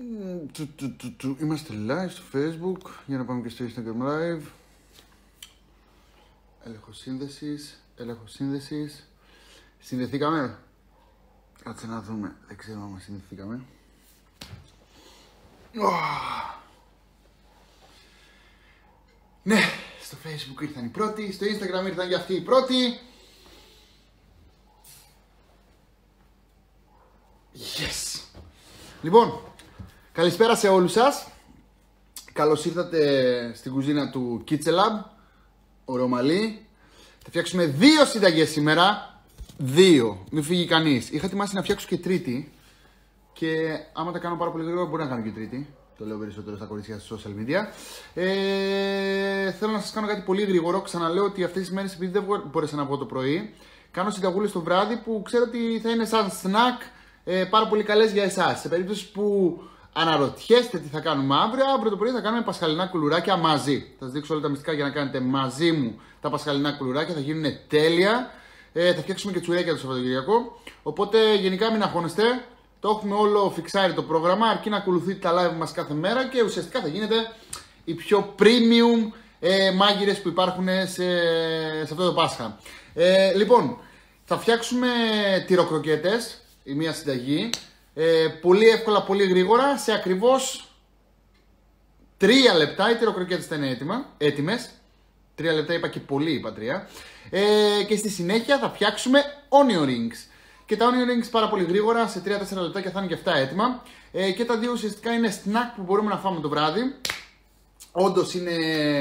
Είμαστε live στο Facebook για να πάμε και στο Instagram live. Έλεγχο σύνδεσης. Συνδεθήκαμε. Κάτσε να δούμε. Δεν ξέρω αν συνδεθήκαμε. Ναι, στο Facebook ήρθαν οι πρώτοι, στο Instagram ήρθαν και αυτοί οι πρώτοι. Yes! Λοιπόν, καλησπέρα σε όλους σας. Καλώς ήρθατε στην κουζίνα του Kitchen Lab, ο Ρωμαλή. Θα φτιάξουμε 2 συνταγές σήμερα. 2, μην φύγει κανείς. Είχα ετοιμάσει να φτιάξω και τρίτη. Και άμα τα κάνω πάρα πολύ γρήγορα, μπορεί να κάνω και τρίτη. Το λέω περισσότερο στα κορίτσια στα social media. Θέλω να σας κάνω κάτι πολύ γρήγορο. Ξαναλέω ότι αυτές τις μέρες, επειδή δεν μπόρεσα να βγω το πρωί, κάνω συνταγούλες το βράδυ που ξέρω ότι θα είναι σαν snack πάρα πολύ καλές για εσάς. Σε περίπτωση που αναρωτιέστε τι θα κάνουμε αύριο το πρωί θα κάνουμε πασχαλινά κουλουράκια μαζί. Θα σας δείξω όλα τα μυστικά για να κάνετε μαζί μου τα πασχαλινά κουλουράκια. Θα γίνουν τέλεια. Θα φτιάξουμε και τσουρέκια το Σαββατοκυριακό. Οπότε γενικά μην αγχώνεστε. Το έχουμε όλο φιξάρει το πρόγραμμα, αρκεί να ακολουθείτε τα live μας κάθε μέρα και ουσιαστικά θα γίνετε οι πιο premium μάγειρες που υπάρχουν σε αυτό το Πάσχα. Λοιπόν, θα φτιάξουμε τυροκροκέτες, η μία συνταγή, πολύ εύκολα, πολύ γρήγορα, σε ακριβώς 3 λεπτά οι τυροκροκέτες θα είναι έτοιμες. 3 λεπτά είπα και πολύ, είπα 3. Και στη συνέχεια θα φτιάξουμε onion rings. Και τα onion rings πάρα πολύ γρήγορα, σε 3-4 λεπτά και θα είναι και αυτά έτοιμα. Και τα δύο ουσιαστικά είναι snack που μπορούμε να φάμε το βράδυ. Όντως είναι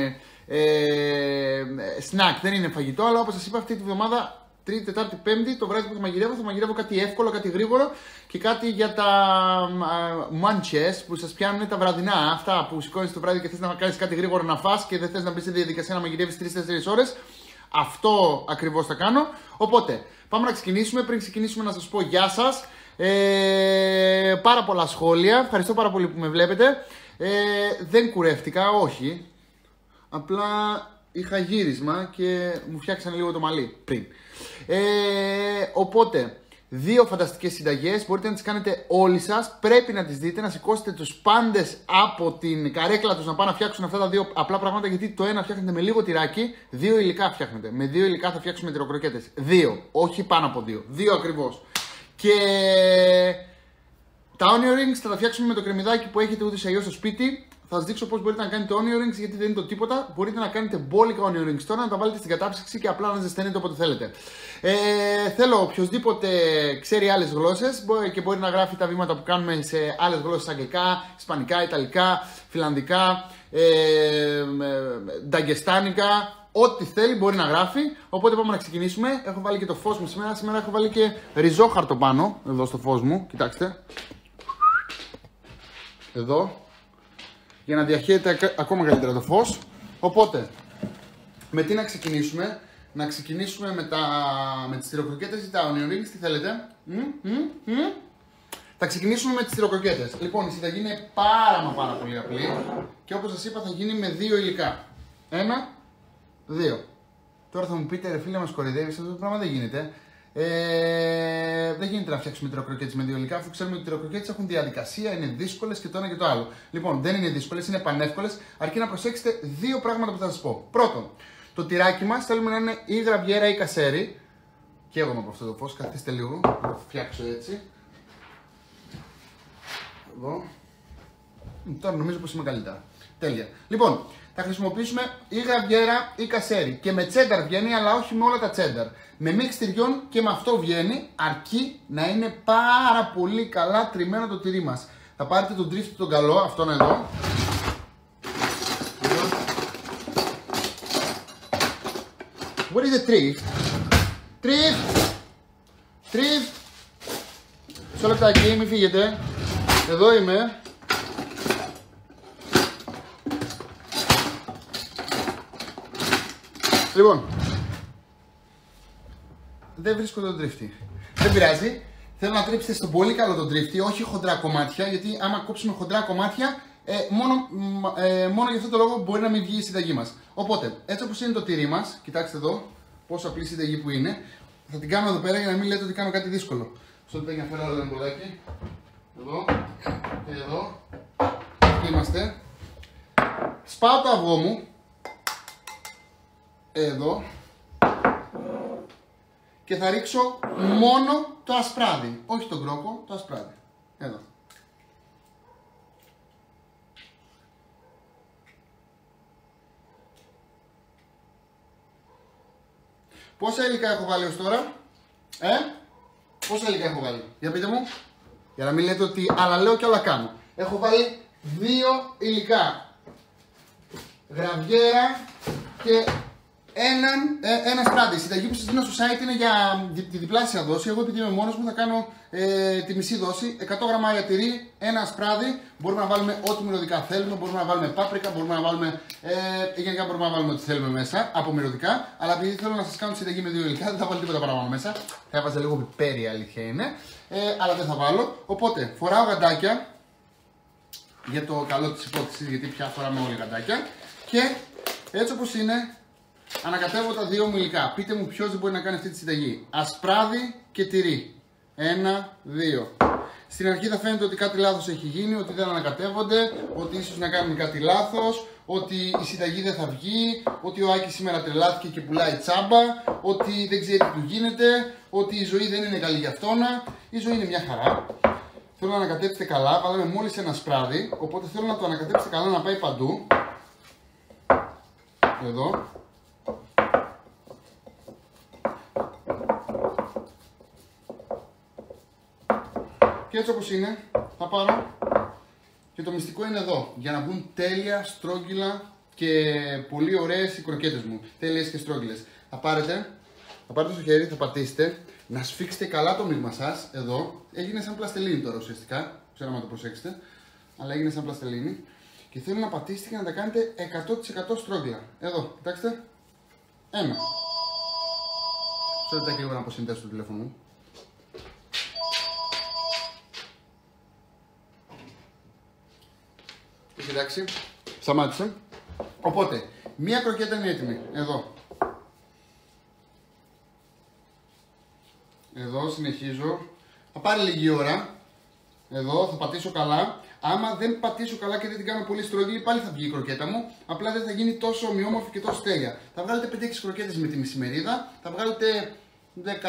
snack, δεν είναι φαγητό, αλλά όπως σας είπα αυτή τη βδομάδα, Τρίτη, Τετάρτη, Πέμπτη, το βράδυ που θα μαγειρεύω κάτι εύκολο, κάτι γρήγορο και κάτι για τα munches που σας πιάνουν τα βραδινά. Αυτά που σηκώνεις το βράδυ και θες να κάνεις κάτι γρήγορο να φας και δεν θες να μπεις στη διαδικασία να μαγειρεύεις 3-4 ώρες. Αυτό ακριβώς θα κάνω. Οπότε, πάμε να ξεκινήσουμε. Πριν ξεκινήσουμε να σας πω γεια σας. Πάρα πολλά σχόλια. Ευχαριστώ πάρα πολύ που με βλέπετε. Δεν κουρεύτηκα, όχι. Απλά είχα γύρισμα και μου φτιάξαν λίγο το μαλλί πριν. Οπότε, 2 φανταστικές συνταγές. Μπορείτε να τις κάνετε όλοι σας. Πρέπει να τις δείτε, να σηκώσετε τους πάντες από την καρέκλα τους να πάνε να φτιάξουν αυτά τα 2 απλά πράγματα. Γιατί το ένα φτιάχνετε με λίγο τυράκι, 2 υλικά φτιάχνετε. Με 2 υλικά θα φτιάξουμε τυροκροκέτες. 2, όχι πάνω από 2. 2 ακριβώς. Και τα onion rings θα τα φτιάξουμε με το κρεμμυδάκι που έχετε ούτως ή αλλιώς στο σπίτι. Θα σας δείξω πώς μπορείτε να κάνετε onion rings, γιατί δεν είναι το τίποτα. Μπορείτε να κάνετε μπόλικα onion rings τώρα, να τα βάλετε στην κατάψυξη και απλά να ζεσταίνετε όποτε θέλετε. Θέλω οποιοδήποτε ξέρει άλλες γλώσσες και μπορεί να γράφει τα βήματα που κάνουμε σε άλλες γλώσσες, αγγλικά, ισπανικά, ιταλικά, φιλανδικά, νταγκεστάνικα. Ό,τι θέλει μπορεί να γράφει. Οπότε πάμε να ξεκινήσουμε. Έχω βάλει και το φως μου σήμερα. Σήμερα έχω βάλει και ριζόχαρτο πάνω, εδώ στο φως μου. Κοιτάξτε. Εδώ. Για να διαχέεται ακόμα καλύτερα το φως. Οπότε, με τι να ξεκινήσουμε? Να ξεκινήσουμε με τις τυροκροκέτες ή τα onion rings, τι θέλετε? Θα ξεκινήσουμε με τις τυροκροκέτες. Λοιπόν, η συνταγή είναι πάρα πολύ απλή. Και όπως σας είπα θα γίνει με 2 υλικά. 1, 2. Τώρα θα μου πείτε, ρε φίλε, μας κοροϊδεύεις, αυτό το πράγμα δεν γίνεται. Δεν γίνεται να φτιάξουμε τυροκροκέτες με 2 υλικά, αφού ξέρουμε ότι οι τυροκροκέτες έχουν διαδικασία, είναι δύσκολες και το ένα και το άλλο. Λοιπόν, δεν είναι δύσκολες, είναι πανεύκολες, αρκεί να προσέξετε 2 πράγματα που θα σας πω. Πρώτον, το τυράκι μας θέλουμε να είναι ή γραβιέρα ή κασέρι. Και εγώ από αυτό το φως, καθίστε λίγο, θα το φτιάξω έτσι. Εδώ. Τώρα νομίζω πως είμαι καλύτερα. Τέλεια. Λοιπόν, θα χρησιμοποιήσουμε ή γραβιέρα ή κασέρι. Και με τσένταρ βγαίνει, αλλά όχι με όλα τα τσένταρ. Με μίξ τυριών και με αυτό βγαίνει, αρκεί να είναι πάρα πολύ καλά τριμμένο το τυρί μας. Θα πάρετε τον τρίφτη τον καλό, αυτόν εδώ. What is the drift? Drift! Μισό λεπτάκι, μην φύγετε. Εδώ είμαι. Λοιπόν, δεν βρίσκω τον τρίφτη. Δεν πειράζει. Θέλω να τρίψετε στον πολύ καλό τον τρίφτη, όχι χοντρά κομμάτια, γιατί άμα κόψουμε χοντρά κομμάτια, μόνο για αυτό το λόγο μπορεί να μην βγει η συνταγή μας. Οπότε, έτσι όπως είναι το τυρί μας, κοιτάξτε εδώ, πόσο απλή συνταγή που είναι. Θα την κάνω εδώ πέρα για να μην λέτε ότι κάνω κάτι δύσκολο. Στο λεπτό για να φέρω άλλο ένα μπολάκι. Εδώ και εδώ. σπάω το αυγό μου. Εδώ. Και θα ρίξω μόνο το ασπράδι. Όχι τον κρόκο, το ασπράδι. Εδώ. Πόσα υλικά έχω βάλει ως τώρα? Πόσα υλικά έχω βάλει? Για πείτε μου. Για να μην λέτε ότι άλλα λέω και άλλα κάνω. Έχω βάλει 2 υλικά. Γραβιέρα και ένα σπράδι. Η συνταγή που σας δίνω στο site είναι για τη διπλάσια δόση. Εγώ επειδή είμαι μόνος μου θα κάνω τη μισή δόση. 100 γραμμάρια τυρί, ένα σπράδι. Μπορούμε να βάλουμε ό,τι μυρωδικά θέλουμε. Μπορούμε να βάλουμε πάπρικα, μπορούμε να βάλουμε. Γενικά μπορούμε να βάλουμε ό,τι θέλουμε μέσα από μυρωδικά. Αλλά επειδή θέλω να σας κάνω τη συνταγή με 2 υλικά, δεν θα βάλω τίποτα παραπάνω μέσα. Θα έβαζα λίγο πιπέρι, αλήθεια είναι. Αλλά δεν θα βάλω. Οπότε φοράω γαντάκια. Για το καλό της υπόθεσης, γιατί πια φοράμε όλοι γαντάκια. Και έτσι όπως είναι. Ανακατεύω τα 2 μου υλικά. Πείτε μου ποιος δεν μπορεί να κάνει αυτή τη συνταγή. Ασπράδι και τυρί. 1, 2. Στην αρχή θα φαίνεται ότι κάτι λάθος έχει γίνει, ότι δεν ανακατεύονται, ότι ίσως να κάνουμε κάτι λάθος, ότι η συνταγή δεν θα βγει, ότι ο Άκης σήμερα τρελάθηκε και πουλάει τσάμπα, ότι δεν ξέρει τι του γίνεται, ότι η ζωή δεν είναι καλή για αυτόνα. Η ζωή είναι μια χαρά. Θέλω να ανακατέψετε καλά. Βάλαμε μόλις ένα σπράδι, οπότε θέλω να το ανακατέψετε καλά να πάει παντού. Εδώ. Και έτσι όπως είναι, θα πάρω και το μυστικό είναι εδώ, για να βγουν τέλεια, στρόγγυλα και πολύ ωραίες οι κροκέτες μου. Τέλειες και στρόγγυλες. Θα πάρετε στο χέρι, θα πατήσετε, να σφίξετε καλά το μείγμα σας, εδώ. Έγινε σαν πλαστελίνη τώρα ουσιαστικά, ξέρω αν το προσέξετε, αλλά έγινε σαν πλαστελίνη. Και θέλω να πατήσετε και να τα κάνετε 100% στρόγγυλα. Εδώ, κοιτάξτε. 1. Sorry, λίγο να αποσυνδέσω το τηλέφωνο μου. Εντάξει, σταμάτησε. Οπότε, μία κροκέτα είναι έτοιμη. Εδώ. Εδώ συνεχίζω. Θα πάρει λίγη ώρα. Εδώ θα πατήσω καλά. Άμα δεν πατήσω καλά και δεν την κάνω πολύ στρογγυλή, πάλι θα βγει η κροκέτα μου. Απλά δεν θα γίνει τόσο ομοιόμορφη και τόσο τέλεια. Θα βγάλετε 5-6 κροκέτες με τη μισή μερίδα. Θα βγάλετε 12, 14,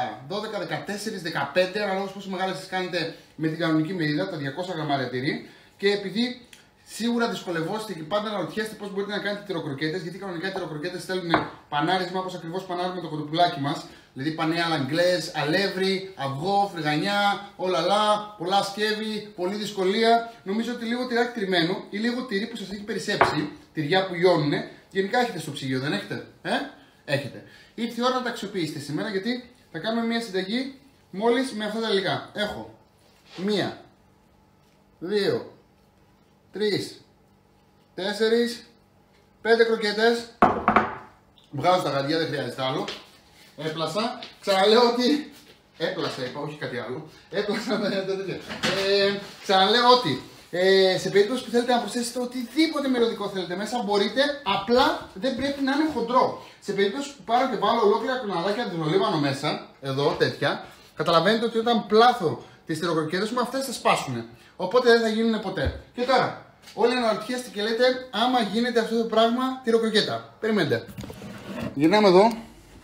15, ανάλογα πόσο μεγάλες τις κάνετε με την κανονική μερίδα, τα 200 γραμμάρια τυρί. Και επειδή σίγουρα δυσκολευόστε και πάντα αναρωτιέστε πώς μπορείτε να κάνετε τυροκροκέτες, γιατί κανονικά οι τυροκροκέτες θέλουν πανάρισμα, όπως ακριβώς πανάρουμε το κοτοπουλάκι μας. Δηλαδή πανέ αλαγκλές, αλεύρι, αυγό, φρυγανιά, ολαλά, πολλά σκεύη, πολλή δυσκολία. Νομίζω ότι λίγο τυράκι τριμμένο ή λίγο τυρί που σας έχει περισσέψει, τυριά που λιώνουνε, γενικά έχετε στο ψυγείο, δεν έχετε? Έχετε. Ήρθε η ώρα να τα αξιοποιήσετε σήμερα, γιατί θα κάνουμε μια συνταγή μόλις με αυτά τα υλικά. Έχω 1, 2, 3, 4, 5 κροκέτες. Βγάζω τα γαντιά, δεν χρειάζεται άλλο. Έπλασα. Ξαναλέω ότι. Έπλασα, είπα, όχι κάτι άλλο. Έπλασα τα τέτοια. Ξαναλέω ότι σε περίπτωση που θέλετε να προσθέσετε οτιδήποτε μυρωδικό θέλετε μέσα, μπορείτε, απλά δεν πρέπει να είναι χοντρό. Σε περίπτωση που πάρω και βάλω ολόκληρα κοναδάκια δρολίβανο μέσα, εδώ τέτοια, καταλαβαίνετε ότι όταν πλάθω τις τυροκροκέτες μου, αυτές θα σπάσουν. Οπότε δεν θα γίνουν ποτέ. Και τώρα, όλοι αναρωτιέστε και λέτε, άμα γίνεται αυτό το πράγμα τυροκροκέτα. Περιμένετε. Γυρνάμε εδώ.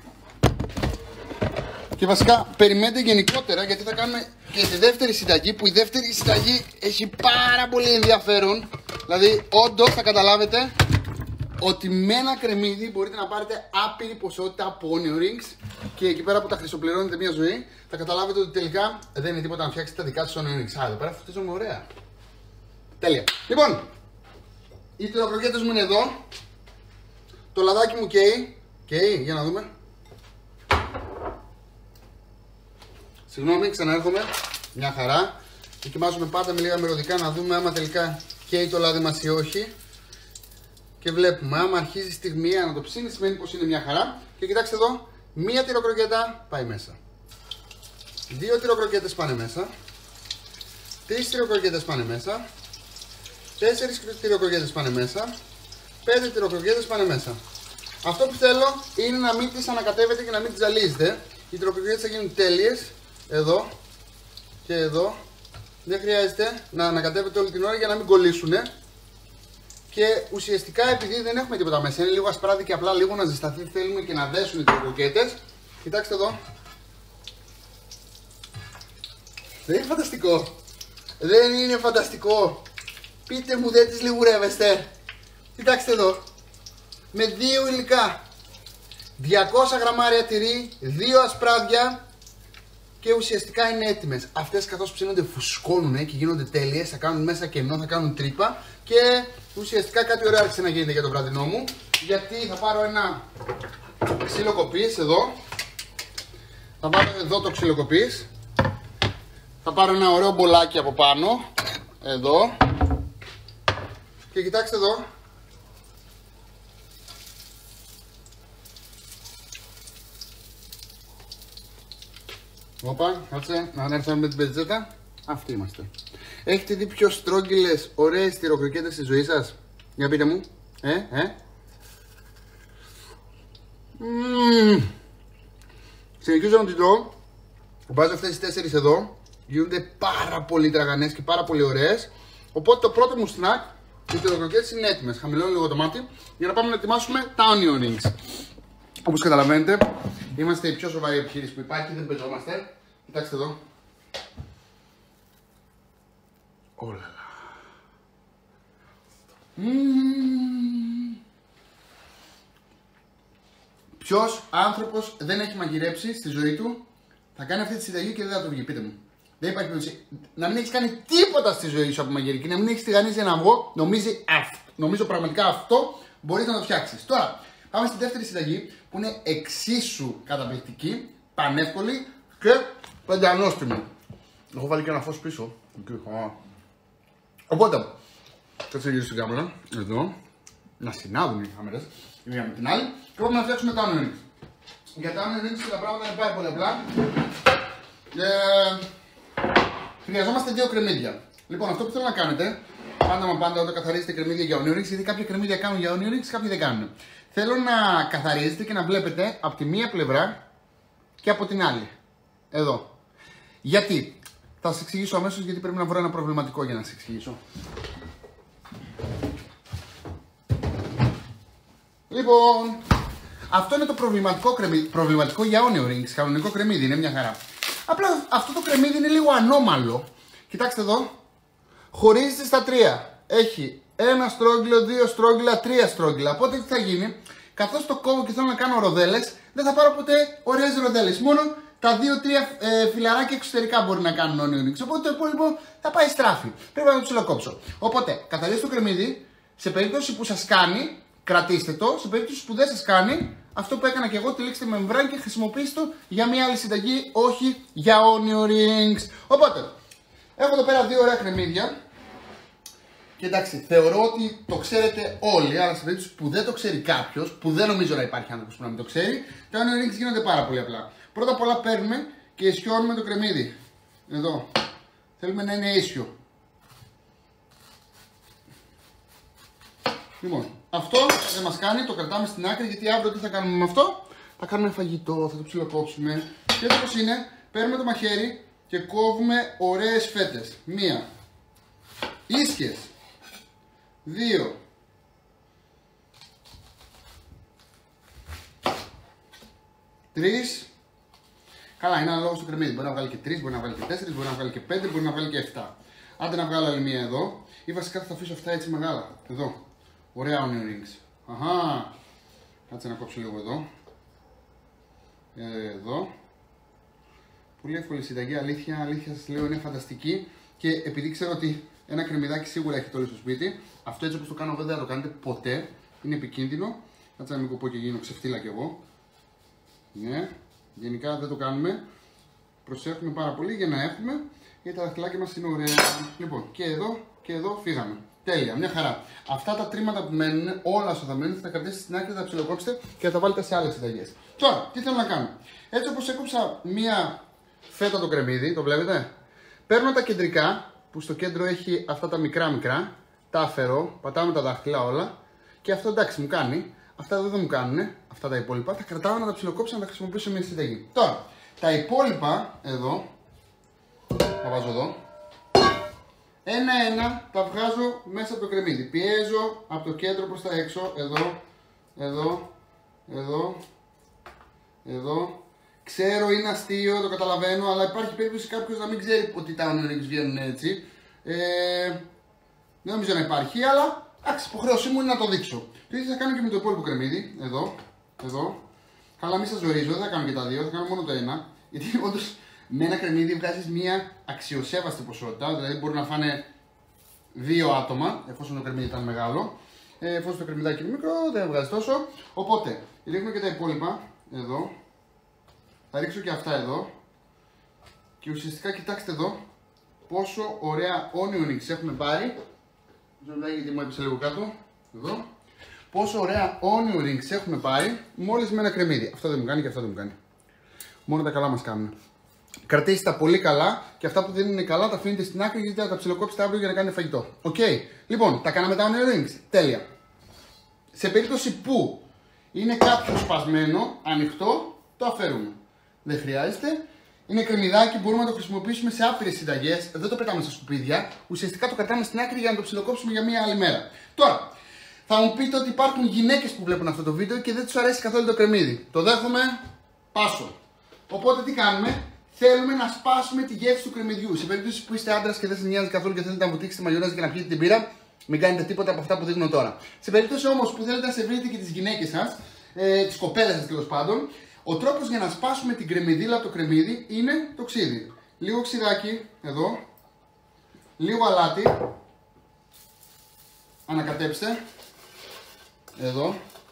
Και βασικά περιμένετε γενικότερα, γιατί θα κάνουμε και τη δεύτερη συνταγή, που η δεύτερη συνταγή έχει πάρα πολύ ενδιαφέρον. Δηλαδή, όντως θα καταλάβετε ότι με ένα κρεμμύδι μπορείτε να πάρετε άπειρη ποσότητα από onion rings, και εκεί πέρα που τα χρυσοπληρώνετε μια ζωή, θα καταλάβετε ότι τελικά δεν είναι τίποτα να φτιάξετε τα δικά σας onion rings. Α, εδώ πέρα φτιάζομαι ωραία. Τέλεια. Λοιπόν, οι τυροκροκέτες μου είναι εδώ. Το λαδάκι μου καίει. Καίει, για να δούμε. Συγγνώμη, ξαναέρχομαι. Μια χαρά. Δοκιμάζουμε πάντα με λίγα μυρωδικά να δούμε άμα τελικά καίει το λάδι μας ή όχι. Και βλέπουμε, άμα αρχίζει στιγμιαία να το ψήνει, σημαίνει πως είναι μια χαρά. Και κοιτάξτε εδώ, μία τυροκροκέτα πάει μέσα. 2 τυροκροκέτες πάνε μέσα. 3 τυροκροκέτες πάνε μέσα. 4 τυροκροκέτες πάνε μέσα. 5 τυροκροκέτες πάνε μέσα. Αυτό που θέλω είναι να μην τις ανακατεύετε και να μην τις ζαλίζετε. Οι τυροκροκέτες θα γίνουν τέλειες. Εδώ και εδώ. Δεν χρειάζεται να ανακατεύετε όλη την ώρα για να μην κολλήσουν. Και ουσιαστικά επειδή δεν έχουμε τίποτα μέσα, είναι λίγο ασπράδι και απλά λίγο να ζεσταθεί, θέλουμε και να δέσουν οι κροκέτες. Κοιτάξτε εδώ. Δεν είναι φανταστικό? Δεν είναι φανταστικό? Πείτε μου, δεν τις λιγουρεύεστε? Κοιτάξτε εδώ. Με 2 υλικά. 200 γραμμάρια τυρί, 2 ασπράδια και ουσιαστικά είναι έτοιμες. Αυτές καθώς ψήνονται φουσκώνουν και γίνονται τέλειες, θα κάνουν μέσα κενό, θα κάνουν τρύπα και ουσιαστικά κάτι ωραίο άρχισε να γίνεται για το βραδινό μου. Γιατί θα πάρω ένα ξύλο κοπής εδώ. Θα πάρω εδώ το ξύλο κοπής. Θα πάρω ένα ωραίο μπολάκι από πάνω. Εδώ. Και κοιτάξτε εδώ. Όπα, κάτσε να έρθουμε με την πετσέτα. Αυτοί είμαστε. Έχετε δει πιο στρόγγυλες, ωραίες τυροκροκέτες στη ζωή σας? Για πείτε μου. Συνεχίζω να τις τρώω. Βάζω αυτές τις 4 εδώ. Γίνονται πάρα πολύ τραγανές και πάρα πολύ ωραίες. Οπότε το πρώτο μου snack, οι τυροκροκέτες είναι έτοιμες. Χαμηλώνω λίγο το μάτι για να πάμε να ετοιμάσουμε τα onion rings. Όπως καταλαβαίνετε, είμαστε η πιο σοβαρή επιχείρηση που υπάρχει, δεν παίζομαστε. Κοιτάξτε εδώ. Όλα. Ποιος άνθρωπος δεν έχει μαγειρέψει στη ζωή του, θα κάνει αυτή τη συνταγή και δεν θα το βγει? Πείτε μου. Δεν υπάρχει περίπτωση να μην έχεις κάνει τίποτα στη ζωή σου από μαγειρική, να μην έχεις τηγανίσει ένα αυγό. Νομίζω πραγματικά αυτό μπορείς να το φτιάξεις. Τώρα, πάμε στη δεύτερη συνταγή που είναι εξίσου καταπληκτική, πανεύκολη και πεντανόστιμη. Έχω βάλει και ένα φως πίσω. Οπότε, θα γυρίσω στην κάμερα, εδώ, να συνάδουν οι κάμερες η μία με την άλλη και πάμε να φτιάξουμε τα onion rings. Για τα onion rings τα πράγματα είναι πάρα πολύ απλά. Χρειαζόμαστε 2 κρεμμύδια. Λοιπόν, αυτό που θέλω να κάνετε, πάντα όταν καθαρίζετε κρεμμύδια για onion rings, γιατί κάποια κρεμμύδια κάνουν για onion rings, κάποιοι δεν κάνουν. Θέλω να καθαρίζετε και να βλέπετε από τη μία πλευρά και από την άλλη. Εδώ. Γιατί? Θα σας εξηγήσω αμέσως, γιατί πρέπει να βρω ένα προβληματικό για να σας εξηγήσω. Λοιπόν, αυτό είναι το προβληματικό για onion rings. Κανονικό κρεμμύδι, είναι μια χαρά. Απλά αυτό το κρεμμύδι είναι λίγο ανώμαλο. Κοιτάξτε εδώ. Χωρίζεται στα 3. Έχει 1 στρόγγυλο, 2 στρόγγυλα, 3 στρόγγυλα. Οπότε τι θα γίνει? Καθώς το κόβω και θέλω να κάνω ροδέλες, δεν θα πάρω ποτέ ωραίες ροδέλες. Μόνο τα 2-3 φιλαράκια εξωτερικά μπορεί να κάνουν onion rings. Οπότε το υπόλοιπο θα πάει στράφη. Πρέπει να το ψιλοκόψω. Οπότε καθαρίζετε το κρεμμύδι. Σε περίπτωση που σας κάνει, κρατήστε το. Σε περίπτωση που δεν σας κάνει, αυτό που έκανα και εγώ, τυλίξτε με μεμβράνη και χρησιμοποιήστε το για μια άλλη συνταγή, όχι για onion rings. Οπότε, έχω εδώ πέρα 2 ωραία κρεμμύδια. Και εντάξει, θεωρώ ότι το ξέρετε όλοι, αλλά σε περίπτωση που δεν το ξέρει κάποιος, που δεν νομίζω να υπάρχει άνθρωπος που να μην το ξέρει, τα onion rings γίνονται πάρα πολύ απλά. Πρώτα απ' όλα παίρνουμε και ισιώνουμε το κρεμμύδι. Εδώ. Θέλουμε να είναι ίσιο. Λοιπόν, αυτό δεν μας κάνει, το κρατάμε στην άκρη, γιατί αύριο τι θα κάνουμε με αυτό? Θα κάνουμε φαγητό, θα το ψιλοκόψουμε. Και έτσι όπως είναι, παίρνουμε το μαχαίρι και κόβουμε ωραίες φέτες. 1, ίσιες, 2, 3. Καλά, είναι ανάλογο στο κρεμμύδι. Μπορεί να βγάλει και 3, μπορεί να βγάλει και 4, μπορεί να βγάλει και 5, μπορεί να βγάλει και 7. Άντε να βγάλω άλλη μία εδώ. Ή βασικά θα αφήσω αυτά έτσι μεγάλα. Εδώ. Ωραία onion rings. Αχα. Κάτσε να κόψω λίγο εδώ. Εδώ. Πολύ εύκολη συνταγή. Αλήθεια σας λέω, είναι φανταστική. Και επειδή ξέρω ότι ένα κρεμμυδάκι σίγουρα έχετε όλοι στο σπίτι, αυτό έτσι όπως το κάνω δεν θα το κάνετε ποτέ. Είναι επικίνδυνο. Κάτσε να μην κοπώ και γίνω ξεφτύλα κι εγώ. Ναι. Γενικά δεν το κάνουμε. Προσέχουμε πάρα πολύ για να έχουμε, γιατί τα δαχτυλάκια μας είναι ωραία. Λοιπόν, και εδώ φύγαμε. Τέλεια, μια χαρά. Αυτά τα τρίματα που μένουν, όλα όσα θα μένουν, θα τα κρατήσετε στην άκρη, θα τα ψιλοκόψετε και θα τα βάλετε σε άλλες συνταγές. Τώρα, τι θέλω να κάνω? Έτσι όπως έκοψα μία φέτα το κρεμμύδι, το βλέπετε. Παίρνω τα κεντρικά, που στο κέντρο έχει αυτά τα μικρά, τα αφαιρώ, πατάω με τα δάχτυλα όλα και αυτό εντάξει μου κάνει. Αυτά εδώ δεν μου κάνουν, αυτά τα υπόλοιπα. Τα κρατάω να τα ψιλοκόψω να τα χρησιμοποιήσω μια συνταγή. Τώρα, τα υπόλοιπα εδώ, τα βάζω εδώ. ένα-ένα τα βγάζω μέσα από το κρεμμύδι. Πιέζω από το κέντρο προς τα έξω, εδώ. Ξέρω είναι αστείο, το καταλαβαίνω, αλλά υπάρχει περίπτωση κάποιος να μην ξέρει ότι τα onion rings βγαίνουν έτσι. Δεν νομίζω να υπάρχει, αλλά εντάξει, υποχρέωσή μου είναι να το δείξω. Το ίδιο θα κάνω και με το υπόλοιπο κρεμμύδι, εδώ. Καλά, μην σας ζορίζω, δεν θα κάνω και τα δύο, θα κάνω μόνο το ένα. Γιατί όντως με ένα κρεμμύδι βγάζεις μια αξιοσέβαστη ποσότητα, δηλαδή μπορεί να φάνε 2 άτομα, εφόσον το κρεμμύδι ήταν μεγάλο. Εφόσον το κρεμμυδάκι είναι μικρό, δεν βγάζει τόσο. Οπότε, ρίχνω και τα υπόλοιπα εδώ. Θα ρίξω και αυτά εδώ. Και ουσιαστικά κοιτάξτε εδώ πόσο ωραία onion rings έχουμε πάρει. Γιατί μου έπεσε λίγο κάτω. Εδώ. Πόσο ωραία onion rings έχουμε πάρει μόλις με ένα κρεμμύδι. Αυτό δεν μου κάνει και αυτό δεν μου κάνει. Μόνο τα καλά μας κάνουν. Κρατήστε τα πολύ καλά και αυτά που δεν είναι καλά τα αφήνετε στην άκρη γιατί θα τα ψιλοκόψετε αύριο για να κάνετε φαγητό. Οκ. Λοιπόν, τα κάναμε τα onion rings. Τέλεια. Σε περίπτωση που είναι κάποιο σπασμένο, ανοιχτό, το αφαιρούμε. Δεν χρειάζεται. Είναι κρεμμυδάκι, μπορούμε να το χρησιμοποιήσουμε σε άπειρες συνταγές. Δεν το πετάμε στα σκουπίδια. Ουσιαστικά το κρατάμε στην άκρη για να το ψιλοκόψουμε για μία άλλη μέρα. Τώρα, θα μου πείτε ότι υπάρχουν γυναίκες που βλέπουν αυτό το βίντεο και δεν τους αρέσει καθόλου το κρεμμύδι. Το δέχομαι, πάσω. Οπότε τι κάνουμε, θέλουμε να σπάσουμε τη γεύση του κρεμμυδιού. Σε περίπτωση που είστε άντρας και δεν σας νοιάζει καθόλου και θέλετε να βουτήξετε μαγιονέζα και να πιείτε την πύρα, μην κάνετε τίποτα από αυτά που δείχνω τώρα. Σε περίπτωση όμως που θέλετε να σερβίρετε και τις γυναίκες σας, τις κοπέλες σας τέλος πάντων, ο τρόπος για να σπάσουμε την κρεμμυδίλα από το κρεμμύδι είναι το ξύδι. Λίγο ξυδάκι, εδώ, λίγο αλάτι, ανακατέψτε, εδώ.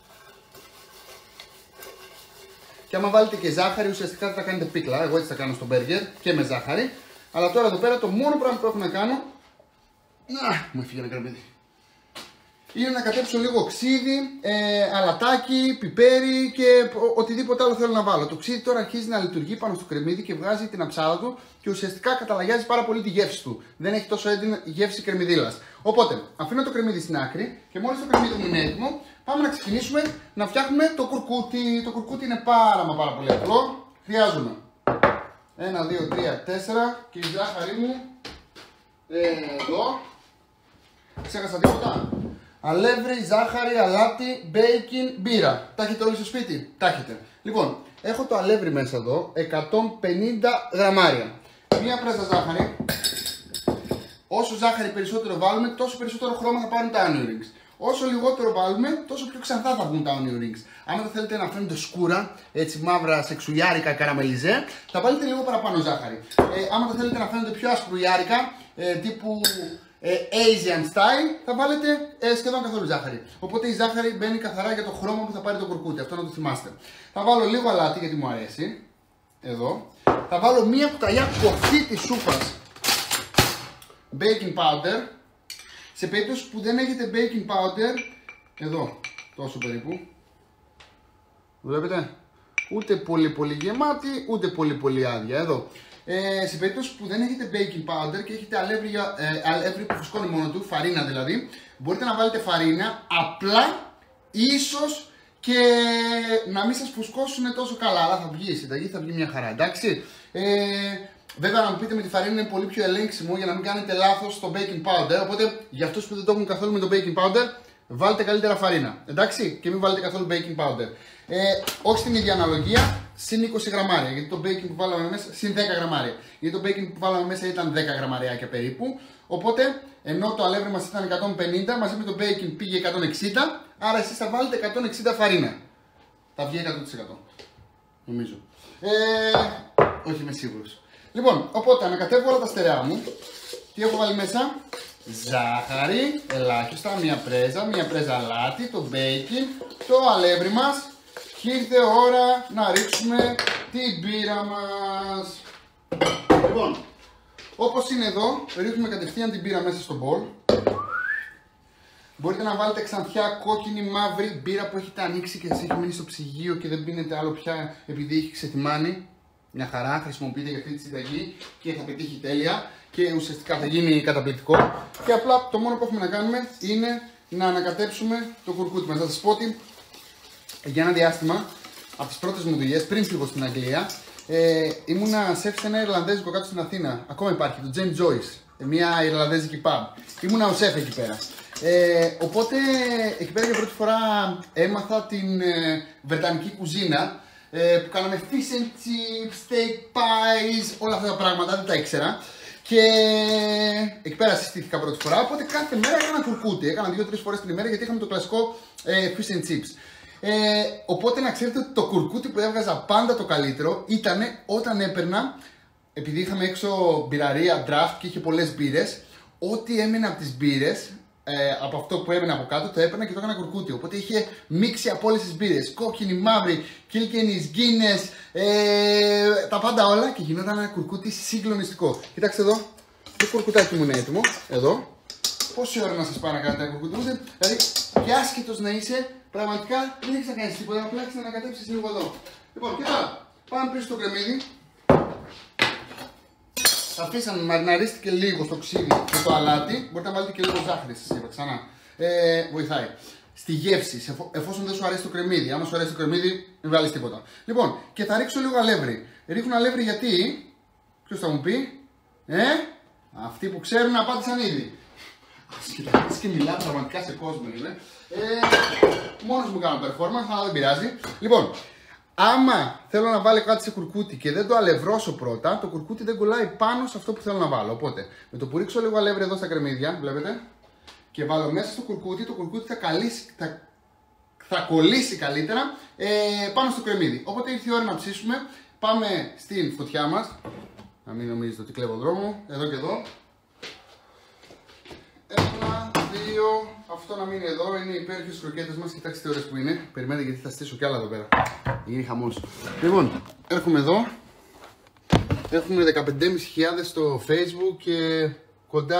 Και άμα βάλετε και ζάχαρη, ουσιαστικά θα κάνετε πίκλα. Εγώ έτσι θα κάνω στο μπέργκερ και με ζάχαρη. Αλλά τώρα εδώ πέρα το μόνο πράγμα που έχω να κάνω. Μου έφυγε ένα κρεμμύδι. Είναι να κατέψω λίγο ξύδι, αλατάκι, πιπέρι και οτιδήποτε άλλο θέλω να βάλω. Το ξύδι τώρα αρχίζει να λειτουργεί πάνω στο κρεμμύδι και βγάζει την αψάδα του και ουσιαστικά καταλαγιάζει πάρα πολύ τη γεύση του. Δεν έχει τόσο έντονη γεύση κρεμμυδίλας. Οπότε αφήνω το κρεμμύδι στην άκρη και μόλις το κρεμμύδι μου είναι έτοιμο, πάμε να ξεκινήσουμε να φτιάχνουμε το κουρκούτι. Το κουρκούτι είναι πάρα πολύ απλό. Χρειάζομαι 1, 2, 3, 4 και η ζάχαρη μου εδώ. Ξέχασα τίποτα. Αλεύρι, ζάχαρη, αλάτι, μπέικιν, μπύρα. Τα έχετε όλοι στο σπίτι? Τα έχετε. Λοιπόν, έχω το αλεύρι μέσα εδώ, 150 γραμμάρια. Μία πρέζα ζάχαρη. Όσο ζάχαρη περισσότερο βάλουμε, τόσο περισσότερο χρώμα θα πάρουν τα onion rings. Όσο λιγότερο βάλουμε, τόσο πιο ξανθά θα βγουν τα onion rings. Αν τα θέλετε να φαίνονται σκούρα, έτσι μαύρα, σεξουλιάρικα, καραμελιζέ, θα βάλετε λίγο παραπάνω ζάχαρη. Άμα τα θέλετε να φαίνονται πιο ασπρουλιάρικα, τύπου Asian style, θα βάλετε σχεδόν καθόλου ζάχαρη. Οπότε η ζάχαρη μπαίνει καθαρά για το χρώμα που θα πάρει το κουρκούτι. Αυτό να το θυμάστε. Θα βάλω λίγο αλάτι γιατί μου αρέσει. Εδώ. Θα βάλω μία κουταλιά κοφτή της σούπας baking powder. Σε περίπτωση που δεν έχετε baking powder, εδώ, τόσο περίπου. Βλέπετε. Ούτε πολύ γεμάτη, ούτε πολύ άδεια. Εδώ. Σε περίπτωση που δεν έχετε baking powder και έχετε αλεύρι που φουσκώνει μόνο του, φαρίνα δηλαδή, μπορείτε να βάλετε φαρίνα, απλά ίσως και να μην σας φουσκώσουν τόσο καλά, αλλά θα βγει η συνταγή, θα βγει μια χαρά, εντάξει. Βέβαια να μου πείτε με τη φαρίνα είναι πολύ πιο ελέγξιμο για να μην κάνετε λάθος στο baking powder, οπότε για αυτούς που δεν το έχουν καθόλου με το baking powder, βάλτε καλύτερα φαρίνα, εντάξει, και μην βάλετε καθόλου baking powder. Όχι στην ίδια αναλογία, συν 20 γραμμάρια, γιατί το baking που βάλαμε μέσα, συν 10 γραμμάρια, γιατί το baking που βάλαμε μέσα ήταν 10 γραμμαριάκια περίπου, οπότε ενώ το αλεύρι μας ήταν 150, μαζί με το baking πήγε 160, άρα εσείς θα βάλετε 160 φαρίνα. Θα βγει 100%, νομίζω. Όχι, είμαι σίγουρος. Λοιπόν, οπότε ανακατεύω όλα τα στερεά μου. Τι έχω βάλει μέσα? Ζάχαρη, ελάχιστα, μία πρέζα αλάτι, το bacon, το αλεύρι μας και ήρθε ώρα να ρίξουμε την μπύρα μας. Λοιπόν, όπως είναι εδώ, ρίχνουμε κατευθείαν την μπύρα μέσα στο μπολ. Μπορείτε να βάλετε ξανθιά, κόκκινη, μαύρη μπύρα που έχετε ανοίξει και σας έχει μείνει στο ψυγείο και δεν πίνετε άλλο πια επειδή έχει ξετιμάνει. Μια χαρά, χρησιμοποιείτε για αυτή τη συνταγή και θα πετύχει τέλεια και ουσιαστικά θα γίνει καταπληκτικό. Και απλά το μόνο που έχουμε να κάνουμε είναι να ανακατέψουμε το κουρκούτι μας. Θα σας πω ότι για ένα διάστημα, από τις πρώτες μου δουλειές, πριν φύγω στην Αγγλία, ήμουνα σεφ σε ένα Ιρλανδέζικο κάτω στην Αθήνα. Ακόμα υπάρχει, το James Joyce. μια Ιρλανδέζικη pub. Ήμουνα ο σεφ εκεί πέρα. Οπότε εκεί πέρα για πρώτη φορά έμαθα την βρετανική κουζίνα που κάναμε fish and chips, steak pies, όλα αυτά τα πράγματα, δεν τα ήξερα. Και εκεί πέρα συστήθηκα πρώτη φορά, οπότε κάθε μέρα έκανα κουρκούτι. Έκανα 2-3 φορές την ημέρα γιατί είχαμε το κλασικό fish and chips. Οπότε να ξέρετε ότι το κουρκούτι που έβγαζα πάντα το καλύτερο ήταν όταν έπαιρνα, επειδή είχαμε έξω μπειραρία, draft και είχε πολλές μπύρες, ό,τι έμενε από τις μπύρες, από αυτό που έμενε από κάτω, το έπαιρνα και το έκανα κουρκούτι. Οπότε είχε μίξει από όλες τις μπύρες, κόκκινη, μαύρη, Kilkenny, Guinness, τα πάντα όλα και γινόταν ένα κουρκούτι συγκλονιστικό. Κοιτάξτε εδώ, το κουρκουτάκι μου είναι έτοιμο, εδώ. Πόση ώρα να σας πάω να κάνετε ένα κουρκούτι, δηλαδή και άσχετος να είσαι, πραγματικά δεν έχεις να κάνεις τίποτα, απλά έχεις να ανακατέψεις λίγο εδώ. Λοιπόν, και τώρα, πάμε πίσω στο κρεμμύδι. Θα αφήσαμε, μαριναρίστηκε λίγο στο ξύδι και το αλάτι. Μπορείτε να βάλετε και λίγο ζάχαρη, σας είπα ξανά. Βοηθάει. Στη γεύση, εφόσον δεν σου αρέσει το κρεμμύδι. Άμα σου αρέσει το κρεμμύδι, μην βάλεις τίποτα. Λοιπόν, και θα ρίξω λίγο αλεύρι. Ρίχνω αλεύρι γιατί. Ποιος θα μου πει, αυτοί που ξέρουν απάντησαν ήδη. Κοιτάξτε και μιλάω πραγματικά σε κόσμο, είναι. Μόνος μου κάνω performance, αλλά δεν πειράζει. Λοιπόν, άμα θέλω να βάλω κάτι σε κουρκούτι και δεν το αλευρώσω πρώτα, το κουρκούτι δεν κολλάει πάνω σε αυτό που θέλω να βάλω. Οπότε, με το που ρίξω λίγο αλεύρι εδώ στα κρεμμύδια, βλέπετε, και βάλω μέσα στο κουρκούτι, το κουρκούτι θα κολλήσει καλύτερα πάνω στο κρεμμύδι. Οπότε ήρθε η ώρα να ψήσουμε. Πάμε στην φωτιά μας. Να μην νομίζετε ότι κλέβω δρόμο. Εδώ και εδώ. 1, 2, αυτό να μείνει εδώ, είναι οι υπέροχες κροκέτες μας, κοιτάξτε τι ωραίες που είναι. Περιμένετε γιατί θα στήσω κι άλλα εδώ πέρα. Είναι χαμός. Λοιπόν, έρχομαι εδώ. Έχουμε 15.500 στο Facebook και κοντά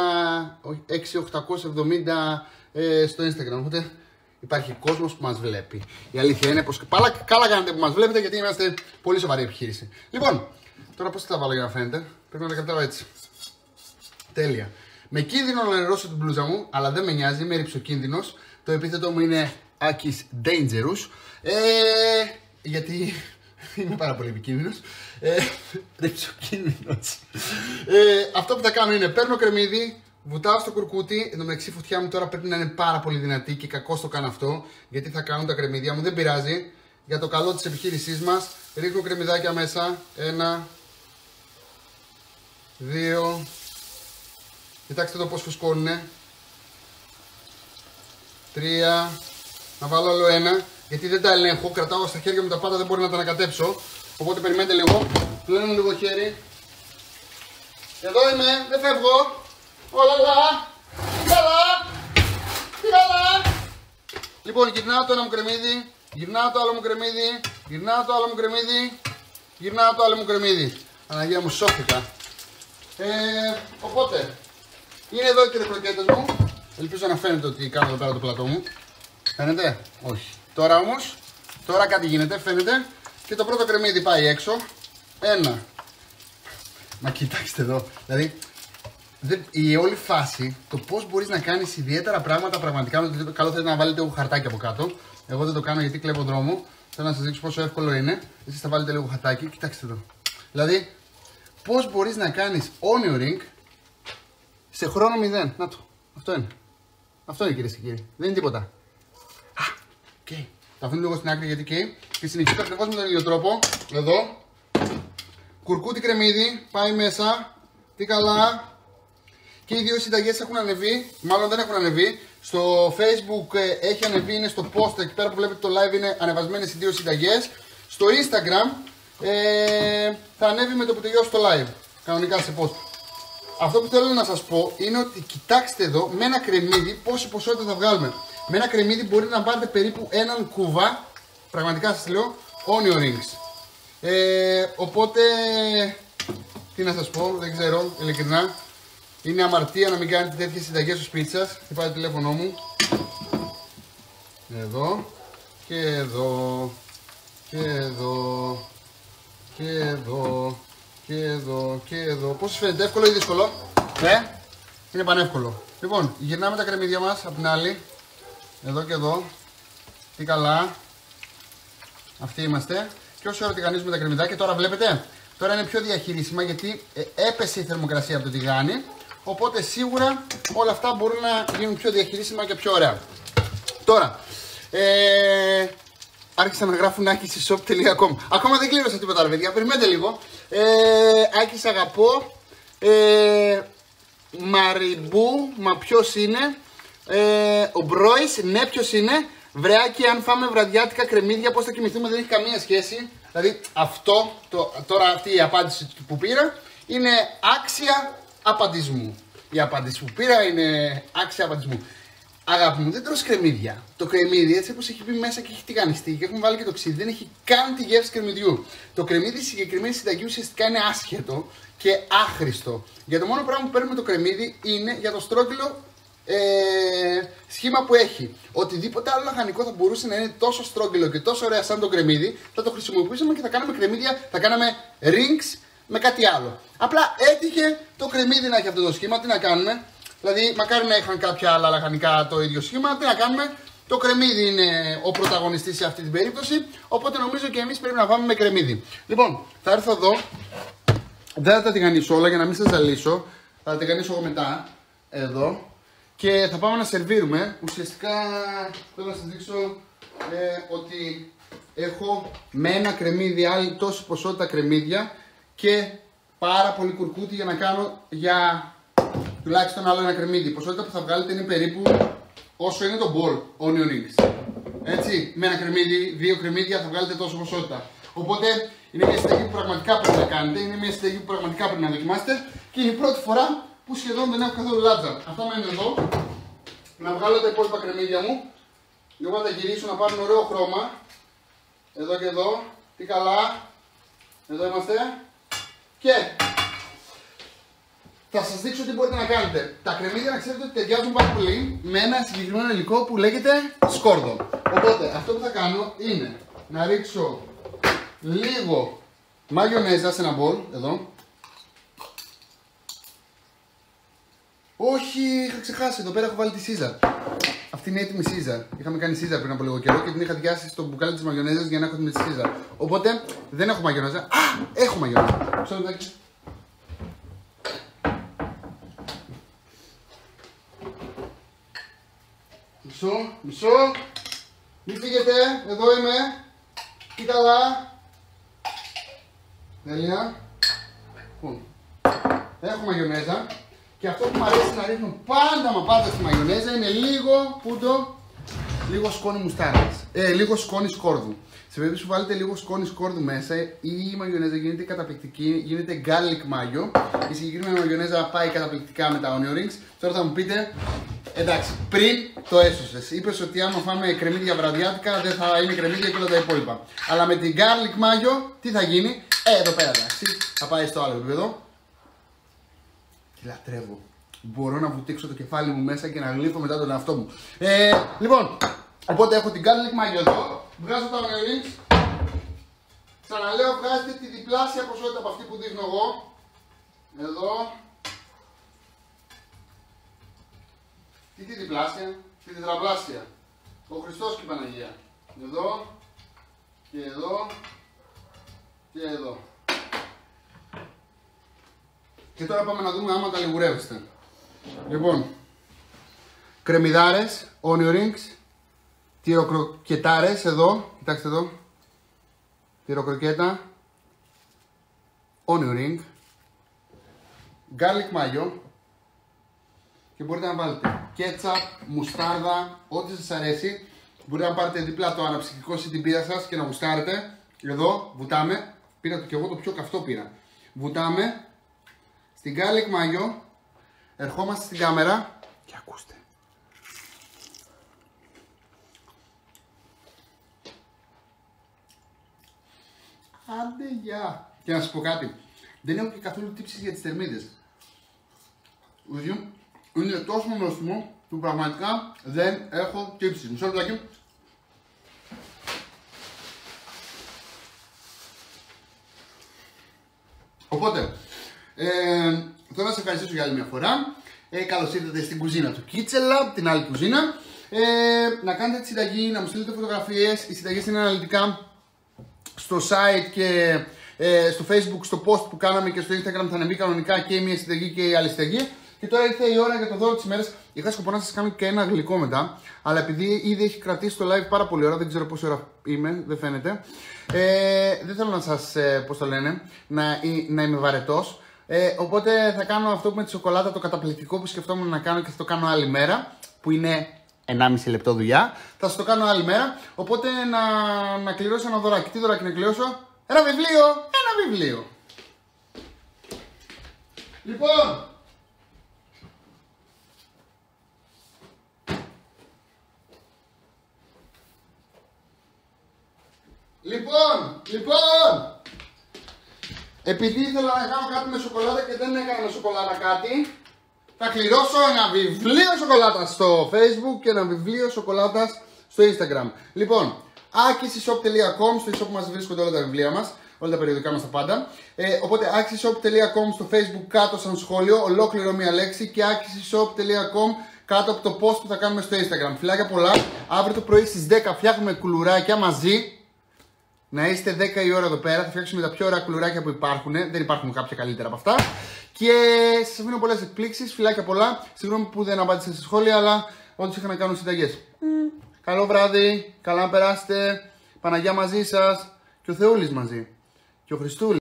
6.870 στο Instagram. Οπότε υπάρχει κόσμος που μας βλέπει. Η αλήθεια είναι πως καλά κάνετε που μας βλέπετε γιατί είμαστε πολύ σοβαρή επιχείρηση. Λοιπόν, τώρα πώς θα τα βάλω για να φαίνεται. Πρέπει να τα κρατάω έτσι. Τέλεια. Με κίνδυνο να νερώσω την μπλούζα μου, αλλά δεν με νοιάζει, είμαι ρυψοκίνδυνος. Το επίθετο μου είναι Akis Dangerous. Γιατί είμαι πάρα πολύ επικίνδυνος. Ρυψοκίνδυνος. Αυτό που θα κάνω είναι παίρνω κρεμμύδι, βουτάω στο κουρκούτι. Εν τω μεταξύ η φωτιά μου τώρα πρέπει να είναι πάρα πολύ δυνατή και κακώς το κάνω αυτό. Γιατί θα κάνουν τα κρεμμύδια μου, δεν πειράζει. Για το καλό της επιχείρησής μας, ρίχνω κρεμμυδάκια μέσα. 1, 2. Κοιτάξτε εδώ πώς φουσκώνουνε. 3. Να βάλω άλλο ένα. Γιατί δεν τα ελέγχω. Κρατάω στα χέρια μου τα πάντα, δεν μπορώ να τα ανακατέψω. Οπότε περιμένετε λίγο. Πλένω λίγο χέρι. Εδώ είμαι, δεν φεύγω. Ολαλά. Τι καλά. Τι καλά. Λοιπόν, γυρνάω το ένα μου κρεμμύδι. Γυρνάω το άλλο μου κρεμμύδι. Γυρνάω το άλλο μου κρεμμύδι. Γυρνάω το άλλο μου κρεμμύδι. Αναγία μου, σώθηκα. Οπότε. Είναι εδώ και οι κροκέτες μου. Ελπίζω να φαίνεται ότι κάνω εδώ πέρα το πλατό μου. Φαίνεται? Όχι. Τώρα όμως, τώρα κάτι γίνεται, φαίνεται. Και το πρώτο κρεμμύδι πάει έξω. 1. Μα κοιτάξτε εδώ. Δηλαδή, η όλη φάση, το πώς μπορείς να κάνεις ιδιαίτερα πράγματα πραγματικά. Καλό θα ήταν να βάλετε λίγο χαρτάκι από κάτω. Εγώ δεν το κάνω γιατί κλέβω δρόμο. Θέλω να σας δείξω πόσο εύκολο είναι. Εσείς θα βάλετε λίγο χαρτάκι. Κοιτάξτε εδώ. Δηλαδή, πώς μπορείς να κάνεις onion ring σε χρόνο 0. Να το. Αυτό είναι. Αυτό είναι, κυρίες και κύριοι. Δεν είναι τίποτα. Okay. Τα αφήνω λίγο στην άκρη γιατί καίει. Και συνεχίζω ακριβώς με τον ίδιο τρόπο. Εδώ. Κουρκούτι κρεμμύδι. Πάει μέσα. Τι καλά. Και οι δύο συνταγές έχουν ανεβεί. Μάλλον δεν έχουν ανεβεί. Στο Facebook έχει ανεβεί. Είναι στο post εκεί πέρα που βλέπετε το live. Είναι ανεβασμένες οι δύο συνταγές. Στο Instagram θα ανέβει με το που τελειώσει το live. Κανονικά σε post. Αυτό που θέλω να σας πω είναι ότι κοιτάξτε εδώ με ένα κρεμμύδι πόση ποσότητα θα βγάλουμε. Με ένα κρεμμύδι μπορείτε να πάρετε περίπου έναν κούβα, πραγματικά σας λέω, onion rings. Οπότε, τι να σας πω, δεν ξέρω, ειλικρινά. Είναι αμαρτία να μην κάνετε τέτοιες συνταγές στο σπίτι σας. Χτυπάει το τηλέφωνο μου. Εδώ και εδώ και εδώ και εδώ. Και εδώ και εδώ. Πώς σας φαίνεται, εύκολο ή δύσκολο? Είναι πανεύκολο. Λοιπόν, γυρνάμε τα κρεμμύδια μας από την άλλη. Εδώ και εδώ. Τι καλά. Αυτοί είμαστε. Και όσο ώρα τηγανίζουμε τα κρεμμυδάκια, τώρα βλέπετε. Τώρα είναι πιο διαχειρίσιμα γιατί έπεσε η θερμοκρασία από το τηγάνι. Οπότε σίγουρα όλα αυτά μπορούν να γίνουν πιο διαχειρίσιμα και πιο ωραία. Τώρα, άρχισαν να γράφουν Άκη στη shop.com. Ακόμα δεν κλείρωσα τίποτα, ρε παιδιά. Περιμένετε λίγο. Άκης αγαπώ. Μαριμπού, μα ποιος είναι? Ο Μπρόης, ναι, ποιος είναι? Βρεάκι, αν φάμε βραδιάτικα κρεμμύδια, πώς θα κοιμηθούμε, δεν έχει καμία σχέση. Δηλαδή, τώρα αυτή η απάντηση που πήρα είναι άξια απαντισμού. Η απάντηση που πήρα είναι άξια απαντισμού. Αγάπη μου, δεν τρως κρεμμύδια. Το κρεμμύδι, έτσι όπως έχει πει μέσα και έχει τηγανιστεί και έχουμε βάλει και το ξύδι, δεν έχει καν τη γεύση κρεμμυδιού. Το κρεμμύδι στη συγκεκριμένη συνταγή ουσιαστικά είναι άσχετο και άχρηστο. Για το μόνο πράγμα που παίρνουμε το κρεμμύδι είναι για το στρόγγυλο σχήμα που έχει. Οτιδήποτε άλλο λαχανικό θα μπορούσε να είναι τόσο στρόγγυλο και τόσο ωραία σαν το κρεμμύδι, θα το χρησιμοποιούσαμε και θα κάναμε κρεμμύδια, θα κάναμε rings με κάτι άλλο. Απλά έτυχε το κρεμμύδι να έχει αυτό το σχήμα, τι να κάνουμε? Δηλαδή, μακάρι να είχαν κάποια άλλα λαχανικά το ίδιο σχήμα, τι να κάνουμε? Το κρεμμύδι είναι ο πρωταγωνιστής σε αυτή την περίπτωση, οπότε νομίζω και εμείς πρέπει να πάμε με κρεμμύδι. Λοιπόν, θα έρθω εδώ, δεν θα τα τηγανίσω όλα για να μην σας ζαλίσω, θα τα τηγανίσω εγώ μετά, εδώ, και θα πάμε να σερβίρουμε. Ουσιαστικά θέλω να σας δείξω ότι έχω με ένα κρεμμύδι άλλη τόση ποσότητα κρεμμύδια και πάρα πολύ κουρκούτι για να κάνω για τουλάχιστον άλλο ένα κρεμμύδι. Η ποσότητα που θα βγάλετε είναι περίπου όσο είναι το ball onion rings. Έτσι, με ένα κρεμμύδι, δύο κρεμμύδια θα βγάλετε τόσο ποσότητα. Οπότε είναι μια συνταγή που πραγματικά πρέπει να κάνετε, είναι μια συνταγή που πραγματικά πρέπει να δοκιμάσετε και είναι η πρώτη φορά που σχεδόν δεν έχω καθόλου λάτζα. Αυτά μένουν εδώ. Να βγάλω τα υπόλοιπα κρεμμύδια μου. Λίγο να τα γυρίσω να πάρουν ωραίο χρώμα. Εδώ και εδώ. Τι καλά. Εδώ είμαστε. Και θα σας δείξω τι μπορείτε να κάνετε. Τα κρεμμύδια να ξέρετε ότι ταιριάζουν πάρα πολύ με ένα συγκεκριμένο υλικό που λέγεται σκόρδο. Οπότε αυτό που θα κάνω είναι να ρίξω λίγο μαγιονέζα σε ένα μπολ. Εδώ. Όχι, είχα ξεχάσει. Εδώ πέρα έχω βάλει τη Σίζαρ. Αυτή είναι έτοιμη Σίζαρ. Είχαμε κάνει Σίζαρ πριν από λίγο καιρό και την είχα διάσει στο μπουκάλι της μαγιονέζας για να έχω τη Σίζαρ. Οπότε δεν έχω μαγιονέζα. Α, έχω μαγιονέζα. Μισό λεπτάκι. Μισό. Μην φύγετε. Εδώ είμαι. Τι καλά. Τέλεια. Έχω μαγιονέζα. Και αυτό που μου αρέσει να ρίχνω πάντα στη μαγιονέζα είναι λίγο σκόνη μουστάρδας. Λίγο σκόνη σκόρδου. Σε περίπτωση που βάλετε λίγο σκόνη σκόρδου μέσα, η μαγιονέζα γίνεται καταπληκτική, γίνεται garlic mayo. Η συγκεκριμένη μαγιονέζα πάει καταπληκτικά με τα onion rings. Τώρα θα μου πείτε, εντάξει, πριν το έσωσες. Είπες ότι άμα φάμε κρεμμύδια βραδιάτικα δεν θα είναι κρεμμύδια και όλα τα υπόλοιπα. Αλλά με την garlic mayo τι θα γίνει? Εδώ πέρα εντάξει, θα πάει στο άλλο επίπεδο. Και λατρεύω. Μπορώ να βουτήξω το κεφάλι μου μέσα και να γλύφω μετά τον εαυτό μου. Λοιπόν, οπότε έχω την garlic mayo εδώ. Βγάζω τα onion rings. Ξαναλέω, βγάζετε τη διπλάσια ποσότητα από αυτή που δείχνω εγώ. Εδώ. Τι τη διπλάσια? Τη τετραπλάσια. Ο Χριστός και η Παναγία. Εδώ. Και εδώ. Και εδώ. Και τώρα πάμε να δούμε άμα τα λιγουρεύεστε. Λοιπόν, κρεμμυδάρες, onion rings, τυροκροκετάρες εδώ, κοιτάξτε εδώ, τυροκροκέτα, onion ring, garlic mayo και μπορείτε να βάλετε κέτσαπ, μουστάρδα, ό,τι σας αρέσει. Μπορείτε να πάρετε δίπλα το αναψυκτικό στην πύρα σας και να γουστάρετε. Εδώ βουτάμε, πήρα και εγώ το πιο καυτό πήρα. Βουτάμε στην garlic mayo, ερχόμαστε στην κάμερα και ακούστε. Άντε γεια! Και να σας πω κάτι, δεν έχω και καθόλου τύψεις για τις θερμίδες. Είναι τόσο νόστιμο που πραγματικά δεν έχω τύψεις. Μισό λεπτάκι. Οπότε, θέλω να σας ευχαριστήσω για άλλη μια φορά. Καλώς ήρθατε στην κουζίνα του Kitchen Lab, την άλλη κουζίνα. Να κάνετε τη συνταγή, να μου στείλετε φωτογραφίες. Οι συνταγές είναι αναλυτικά στο site και στο Facebook, στο post που κάναμε και στο Instagram θα ανεβεί κανονικά και η μία συνταγή και η άλλη συνταγή. Και τώρα ήρθε η ώρα για το δώρο της ημέρας. Είχα σκοπό να σας κάνω και ένα γλυκό μετά, αλλά επειδή ήδη έχει κρατήσει το live πάρα πολύ ώρα, δεν ξέρω πόση ώρα είμαι, δεν φαίνεται. Δεν θέλω να σας, πώς το λένε, να είμαι βαρετός. Οπότε θα κάνω αυτό με τη σοκολάτα, το καταπληκτικό που σκεφτόμουν να κάνω και θα το κάνω άλλη μέρα, που είναι 1,5 λεπτό δουλειά. Θα σας το κάνω άλλη μέρα. Οπότε να κληρώσω ένα δωράκι. Τι δωράκι να κληρώσω? Ένα βιβλίο! Ένα βιβλίο! Λοιπόν, επειδή ήθελα να κάνω κάτι με σοκολάτα και δεν έκανα με σοκολάτα κάτι, θα κληρώσω ένα βιβλίο σοκολάτας στο Facebook και ένα βιβλίο σοκολάτας στο Instagram. Λοιπόν, akisishop.com, στο e-shop μας βρίσκονται όλα τα βιβλία μας, όλα τα περιοδικά μας τα πάντα. Οπότε akisishop.com στο Facebook κάτω σαν σχόλιο, ολόκληρο μία λέξη, και akisishop.com κάτω από το post που θα κάνουμε στο Instagram. Φιλάκια πολλά, αύριο το πρωί στις 10 φτιάχνουμε κουλουράκια μαζί. Να είστε 10 η ώρα εδώ πέρα, θα φτιάξουμε τα πιο ωραία κουλουράκια που υπάρχουν. Δεν υπάρχουν κάποια καλύτερα από αυτά. Και σας αφήνω πολλές εκπλήξεις, φιλάκια πολλά. Συγγνώμη που δεν απάντησα σε σχόλια, αλλά όντως είχα να κάνω συνταγές. Καλό βράδυ, καλά να περάσετε. Παναγιά μαζί σας και ο Θεούλης μαζί. Και ο Χριστούλης.